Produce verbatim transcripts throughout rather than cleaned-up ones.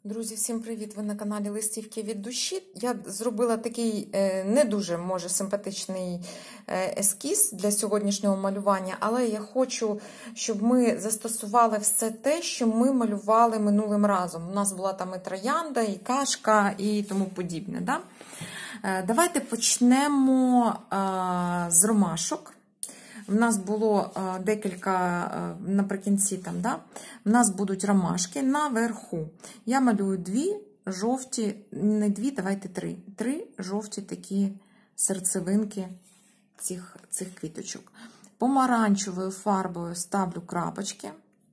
Друзі, всім привіт! Ви на каналі Листівки від душі. Я зробила такий не дуже, може, симпатичний ескіз для сьогоднішнього малювання, але я хочу, щоб ми застосували все те, що ми малювали минулим разом. У нас була там і троянда, і кашка, і тому подібне. Да? Давайте почнемо з ромашок. У нас було декілька наприкінці там, да? У нас будуть ромашки наверху. Я малюю дві жовті, не дві, давайте три. Три жовті такі серцевинки цих, цих квіточок. Помаранчевою фарбою ставлю крапочки.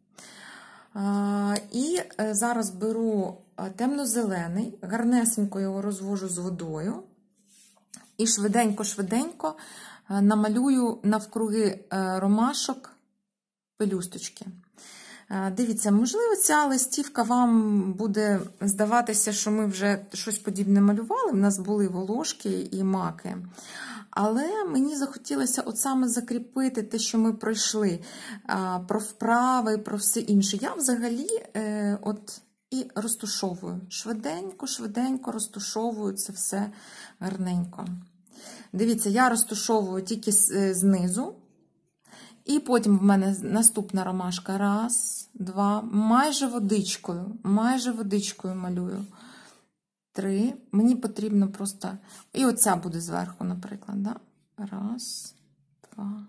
І зараз беру темно-зелений, гарнесенько його розвожу з водою. І швиденько-швиденько намалюю навкруги ромашок пелюсточки. Дивіться, можливо, ця листівка вам буде здаватися, що ми вже щось подібне малювали. У нас були волошки і маки. Але мені захотілося от саме закріпити те, що ми пройшли, про вправи, про все інше. Я взагалі от і розтушовую. Швиденько-швиденько розтушовую це все гарненько. Дивіться, я розтушовую тільки знизу. І потім в мене наступна ромашка. Раз, два, майже водичкою. Майже водичкою малюю. Три. Мені потрібно просто... І оця буде зверху, наприклад. Да? Раз, два.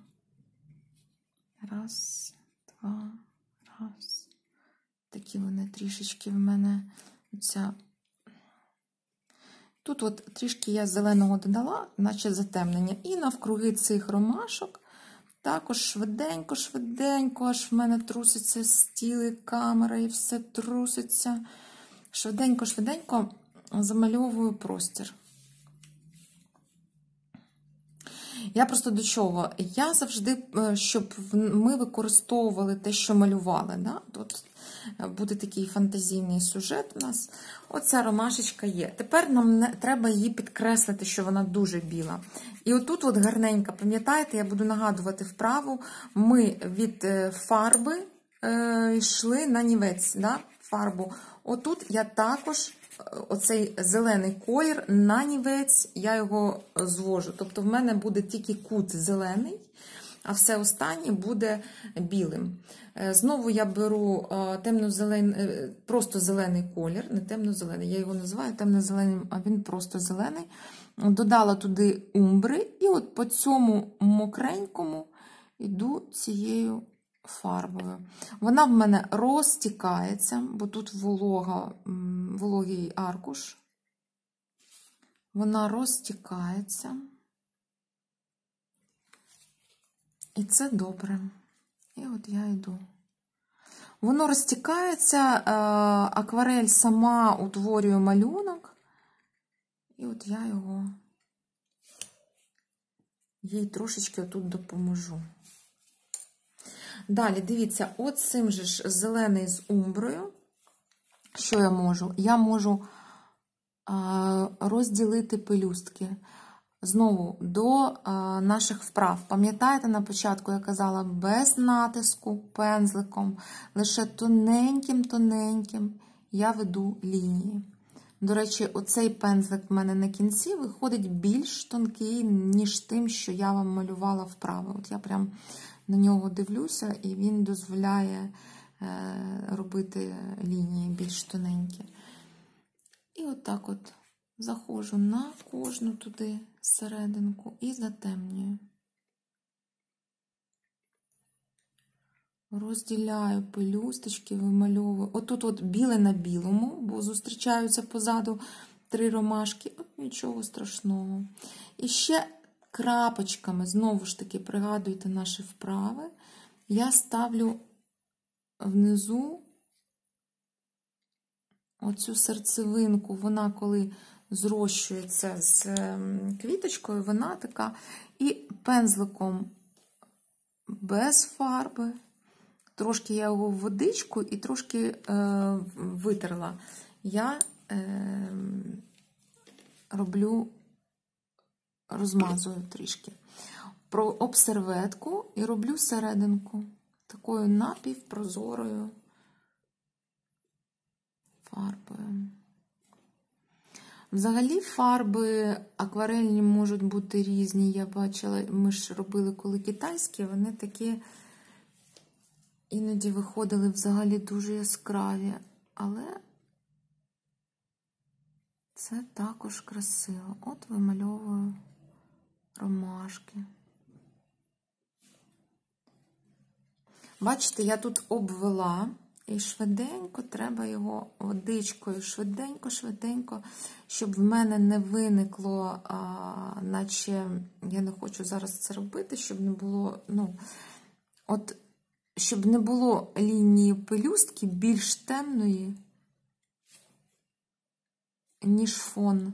Раз, два, раз. Такі вони трішечки в мене. Оця... Тут от трішки я зеленого додала, наче затемнення. І навкруги цих ромашок також швиденько-швиденько, аж в мене труситься стіл і камера, і все труситься. Швиденько-швиденько замальовую простір. Я просто до чого? Я завжди, щоб ми використовували те, що малювали. Да? Тут буде такий фантазійний сюжет у нас. Оця ромашечка є. Тепер нам не, треба її підкреслити, що вона дуже біла. І отут от гарненько, пам'ятаєте, я буду нагадувати вправу, ми від фарби е, йшли на нівець, да? Фарбу. Отут я також оцей зелений колір на нівець, я його звожу. Тобто в мене буде тільки кут зелений, а все останнє буде білим. Знову я беру темно-зелений, просто зелений колір, не темно-зелений, я його називаю темно-зеленим, а він просто зелений. Додала туди умбри, і от по цьому мокренькому йду цією фарбою. Вона в мене розтікається, бо тут волога, вологий аркуш. Вона розтікається. І це добре. І от я йду. Воно розтікається, акварель сама утворює малюнок. І от я його, їй трошечки отут допоможу. Далі, дивіться, от цим же ж зелений з умброю. Що я можу? Я можу а, розділити пелюстки. Знову, до а, наших вправ. Пам'ятаєте, на початку я казала, без натиску пензликом, лише тоненьким-тоненьким я веду лінії. До речі, оцей пензлик в мене на кінці виходить більш тонкий, ніж тим, що я вам малювала вправи. От я прям на нього дивлюся, і він дозволяє е, робити лінії більш тоненькі. І отак от, от заходжу на кожну туди серединку і затемнюю. Розділяю пелюсточки, вимальовую. Отут от біле на білому, бо зустрічаються позаду три ромашки. От нічого страшного. І ще крапочками, знову ж таки, пригадуйте наші вправи, я ставлю внизу оцю серцевинку, вона коли зрощується з квіточкою, вона така, і пензликом без фарби, трошки я його в водичку і трошки е, витерла. Я е, роблю, розмазую трішки. Про об серветку і роблю серединку такою напівпрозорою фарбою. Взагалі фарби акварельні можуть бути різні. Я бачила, ми ж робили коли китайські, вони такі іноді виходили взагалі дуже яскраві. Але це також красиво. От вимальовую ромашки. Бачите, я тут обвела. І швиденько треба його водичкою, швиденько-швиденько, щоб в мене не виникло, а, наче, я не хочу зараз це робити, щоб не було, ну, от, щоб не було лінії пелюстки більш темної, ніж фон.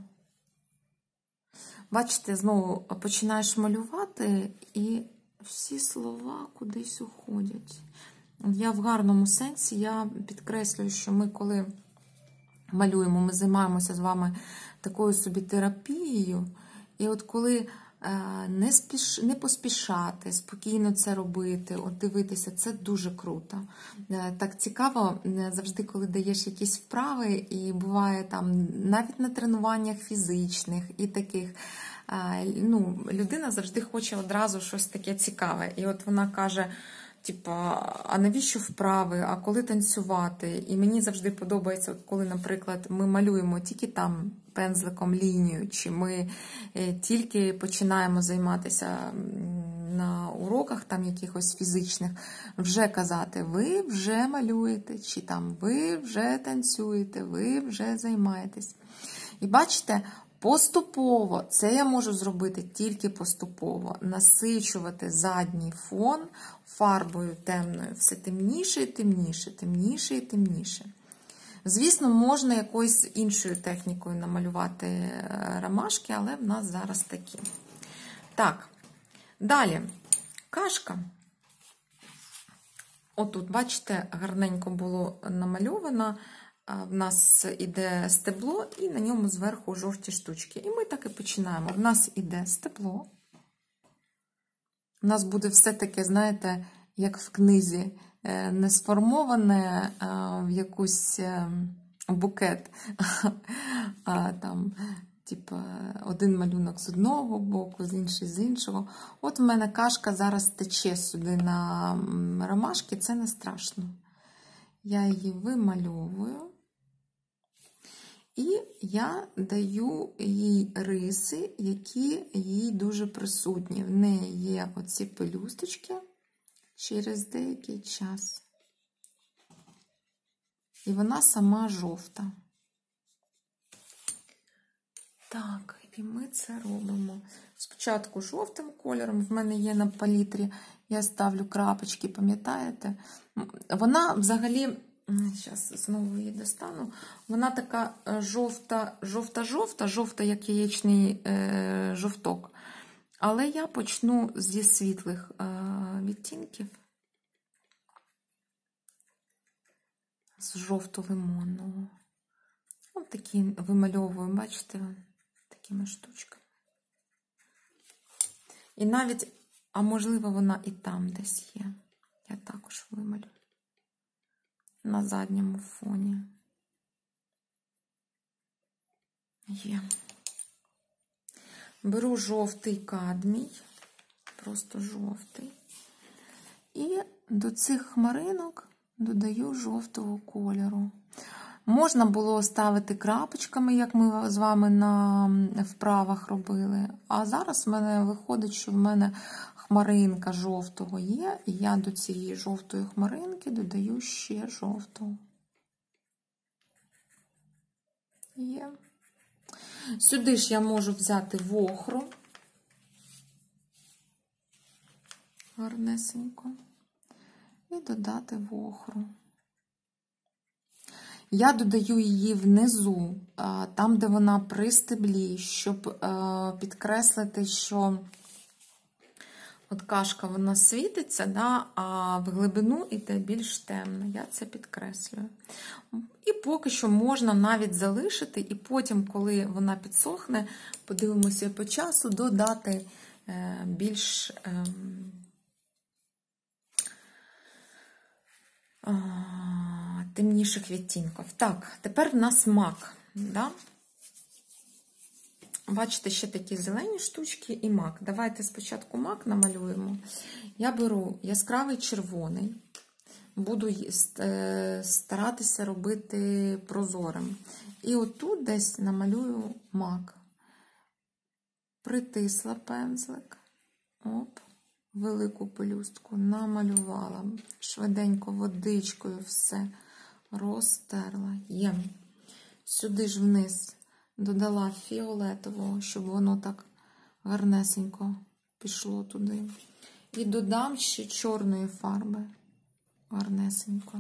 Бачите, знову починаєш малювати, і всі слова кудись уходять. Я в гарному сенсі, я підкреслюю, що ми, коли малюємо, ми займаємося з вами такою собі терапією. І от коли не, спіш... не поспішати, спокійно це робити, от дивитися, це дуже круто. Так цікаво завжди, коли даєш якісь вправи, і буває там навіть на тренуваннях фізичних і таких, ну, людина завжди хоче одразу щось таке цікаве. І от вона каже, типа, а навіщо вправи, а коли танцювати? І мені завжди подобається, от коли, наприклад, ми малюємо тільки там пензликом лінію, чи ми тільки починаємо займатися на уроках там якихось фізичних, вже казати, ви вже малюєте, чи там ви вже танцюєте, ви вже займаєтесь. І бачите, поступово, це я можу зробити тільки поступово, насичувати задній фон фарбою темною, все темніше і темніше, темніше і темніше. Звісно, можна якоюсь іншою технікою намалювати ромашки, але в нас зараз такі. Так, далі, кашка. Отут, бачите, гарненько було намальовано. В нас іде стебло, і на ньому зверху жовті штучки. І ми так і починаємо. В нас іде стебло. У нас буде все таке, знаєте, як в книзі, не сформоване в якусь букет, а там, типу, один малюнок з одного боку, з інший з іншого. От в мене кашка зараз тече сюди на ромашки, це не страшно. Я її вимальовую. І я даю їй риси, які їй дуже присутні. В неї є оці пелюсточки через деякий час. І вона сама жовта. Так, і ми це робимо. Спочатку жовтим кольором, в мене є на палітрі, я ставлю крапочки, пам'ятаєте? Вона взагалі, зараз знову її достану, вона така жовта, жовта-жовта, жовта, як яєчний е, жовток. Але я почну зі світлих е, відтінків. З жовто-лимонного. Ось такі вимальовую, бачите, такими штучками. І навіть, а можливо, вона і там десь є. Я також вималюю. На задньому фоні. Є. Беру жовтий кадмій, просто жовтий. І до цих хмаринок додаю жовтого кольору. Можна було ставити крапочками, як ми з вами на вправах робили. А зараз в мене виходить, що в мене хмаринка жовтого є, і я до цієї жовтої хмаринки додаю ще жовтого. Є. Сюди ж я можу взяти вохру. Гарнесенько. І додати вохру. Я додаю її внизу, там, де вона при стеблі, щоб підкреслити, що от кашка, вона світиться, да, а в глибину йде більш темно. Я це підкреслюю. І поки що можна навіть залишити, і потім, коли вона підсохне, подивимося по часу, додати більш темніших відтінків. Так, тепер в нас мак. Да? Бачите, ще такі зелені штучки і мак. Давайте спочатку мак намалюємо. Я беру яскравий червоний, буду старатися робити прозорим. І отут десь намалюю мак. Притисла пензлик, оп, велику пелюстку намалювала, швиденько водичкою все розтерла. Є. Сюди ж вниз додала фіолетового, щоб воно так гарнесенько пішло туди. І додам ще чорної фарби, гарнесенько.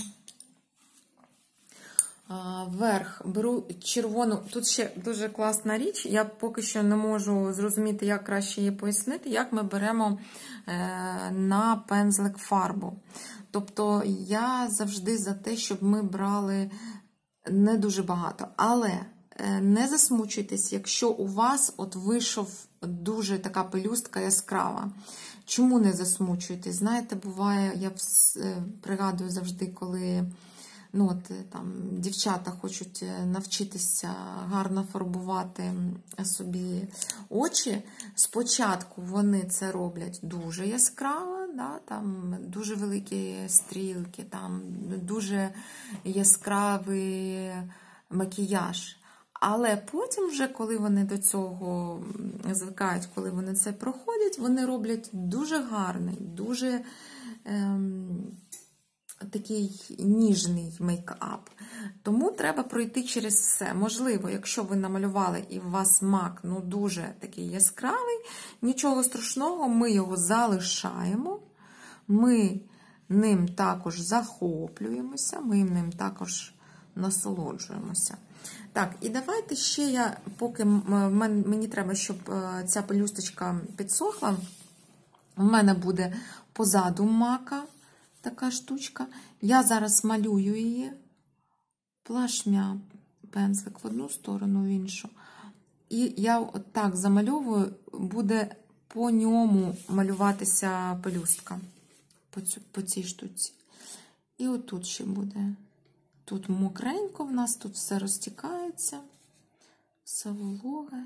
Верх беру червону, тут ще дуже класна річ, я поки що не можу зрозуміти, як краще її пояснити, як ми беремо на пензлик фарбу. Тобто я завжди за те, щоб ми брали не дуже багато, але не засмучуйтесь, якщо у вас от вийшов дуже така пелюстка яскрава. Чому не засмучуєтесь? Знаєте, буває, я пригадую завжди, коли ну, от, там, дівчата хочуть навчитися гарно фарбувати собі очі. Спочатку вони це роблять дуже яскраво, да, там дуже великі стрілки, там дуже яскравий макіяж. Але потім вже, коли вони до цього звикають, коли вони це проходять, вони роблять дуже гарний, дуже ем, такий ніжний мейкап. Тому треба пройти через все. Можливо, якщо ви намалювали і у вас мак ну, дуже такий яскравий, нічого страшного, ми його залишаємо, ми ним також захоплюємося, ми ним також насолоджуємося. Так, і давайте ще я, поки мені треба, щоб ця пелюсточка підсохла, у мене буде позаду мака така штучка. Я зараз малюю її, плашмя, пензлик в одну сторону, в іншу. І я отак замальовую, буде по ньому малюватися пелюстка, по, цю, по цій штуці. І отут ще буде. Тут мокренько в нас, тут все розтікається, все вологе.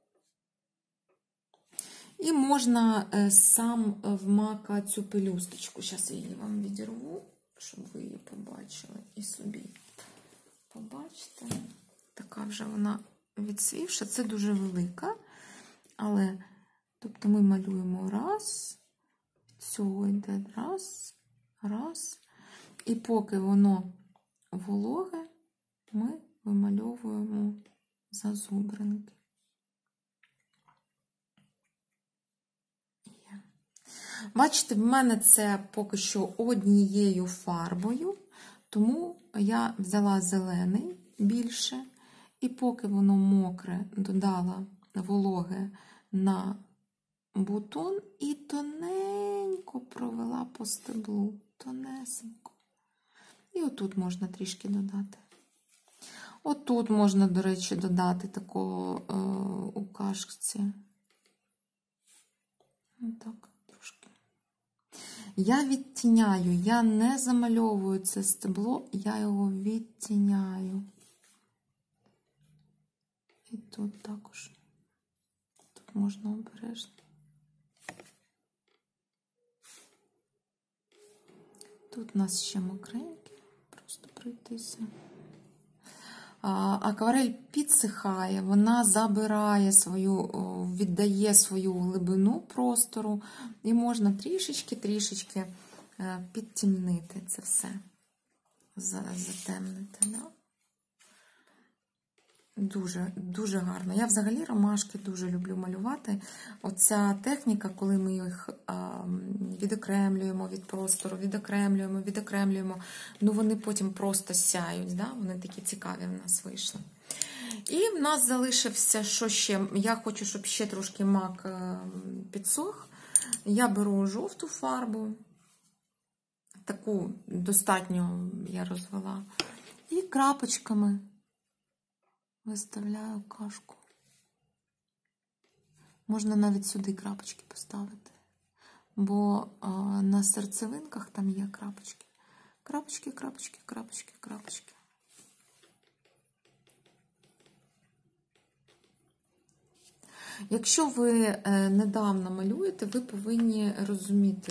І можна сам в мака цю пелюсточку, зараз я її вам відірву, щоб ви її побачили і собі побачите. Така вже вона відсвівша, це дуже велика, але, тобто ми малюємо раз, цього йде раз, раз, і поки воно вологе, ми вимальовуємо зазубринки. Є. Бачите, в мене це поки що однією фарбою, тому я взяла зелений більше, і поки воно мокре, додала вологе на бутон і тоненько провела по стеблу, тонесенько. І отут можна трішки додати. Отут можна, до речі, додати такого е, у кашці. Отак, трошки. Я відтіняю, я не замальовую це стебло, я його відтіняю. І тут також. Тут можна обережно. Тут у нас ще мокреньке, просто пройтися. Акварель підсихає, вона забирає свою, віддає свою глибину простору, і можна трішечки-трішечки підтемнити це все, затемнити. Да? Дуже, дуже гарно. Я взагалі ромашки дуже люблю малювати. Оця техніка, коли ми їх а, відокремлюємо від простору, відокремлюємо, відокремлюємо, ну вони потім просто сяють, да? Вони такі цікаві в нас вийшли. І в нас залишився, що ще? Я хочу, щоб ще трошки мак підсох. Я беру жовту фарбу, таку достатньо я розвела, і крапочками виставляю кашку. Можна навіть сюди крапочки поставити, бо а, на серцевинках там є крапочки. Крапочки, крапочки, крапочки, крапочки. Якщо ви недавно малюєте, ви повинні розуміти,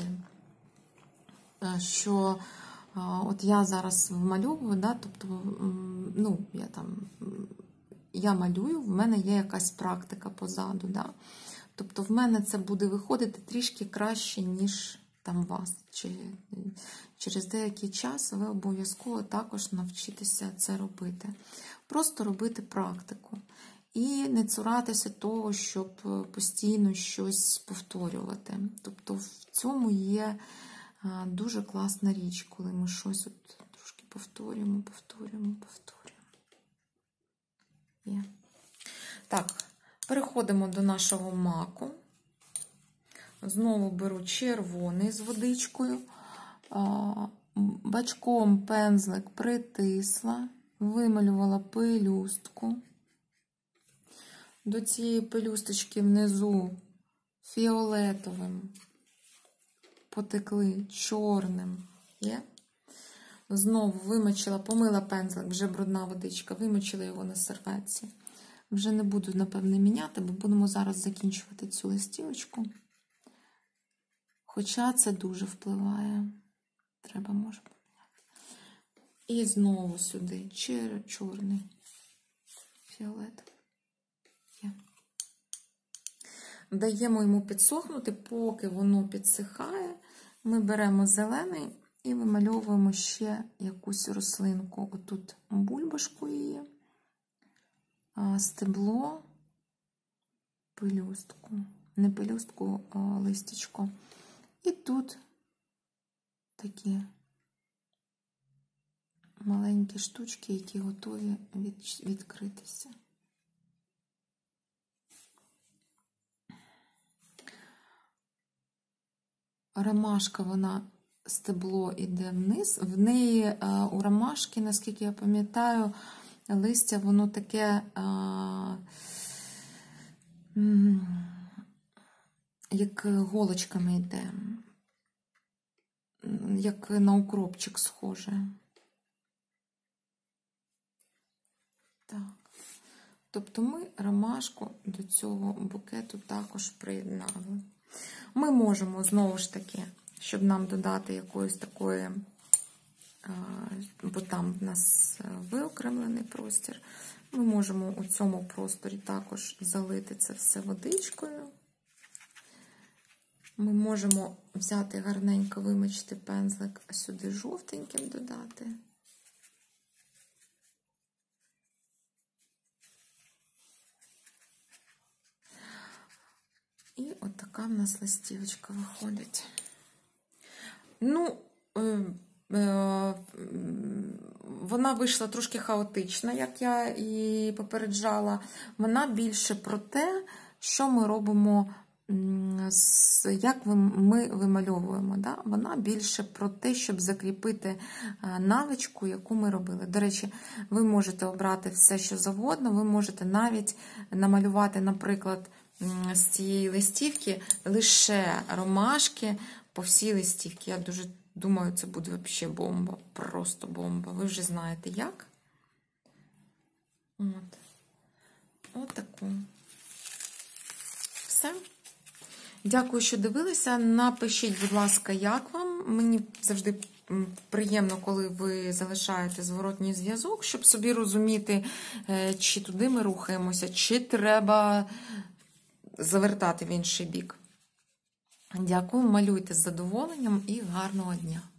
що от я зараз вмальовую, да, тобто, ну, я там, я малюю, в мене є якась практика позаду, да. Тобто в мене це буде виходити трішки краще, ніж там вас. Чи через деякий час ви обов'язково також навчитеся це робити. Просто робити практику. І не цуратися того, щоб постійно щось повторювати. Тобто в цьому є дуже класна річ, коли ми щось от трошки повторюємо, повторюємо, повторюємо. Є. Так, переходимо до нашого маку. Знову беру червоний з водичкою. Бачком пензлик притисла, вималювала пелюстку. До цієї пелюсточки внизу фіолетовим потекли чорним. Є. Знову вимочила, помила пензлик, вже брудна водичка, вимочила його на серветці. Вже не буду, напевне, міняти, бо будемо зараз закінчувати цю листівочку. Хоча це дуже впливає. Треба, може, поміняти. І знову сюди чорний, фіолетовий. Є. Даємо йому підсохнути, поки воно підсихає. Ми беремо зелений і вимальовуємо ще якусь рослинку. Отут бульбашку її, стебло, пелюстку. Не пелюстку, а листячко. І тут такі маленькі штучки, які готові від, відкритися. Ромашка, вона, стебло йде вниз. В неї, у ромашки, наскільки я пам'ятаю, листя, воно таке, а, як голочками йде. Як на укропчик схоже. Так. Тобто ми ромашку до цього букету також приєднали. Ми можемо, знову ж таки, щоб нам додати якоїсь такої, бо там в нас виокремлений простір, ми можемо у цьому просторі також залити це все водичкою. Ми можемо взяти гарненько, вимочити пензлик, а сюди жовтеньким додати. І от така в нас листівочка виходить. Ну, е, е, вона вийшла трошки хаотична, як я і попереджала. Вона більше про те, що ми робимо, як ми вимальовуємо. Да? Вона більше про те, щоб закріпити навичку, яку ми робили. До речі, ви можете обрати все, що завгодно, ви можете навіть намалювати, наприклад, з цієї листівки лише ромашки по всій листівці. Я дуже думаю, це буде взагалі бомба, просто бомба. Ви вже знаєте як. От. От таку. Все. Дякую, що дивилися. Напишіть, будь ласка, як вам. Мені завжди приємно, коли ви залишаєте зворотній зв'язок, щоб собі розуміти, чи туди ми рухаємося, чи треба завертати в інший бік. Дякую, малюйте з задоволенням і гарного дня!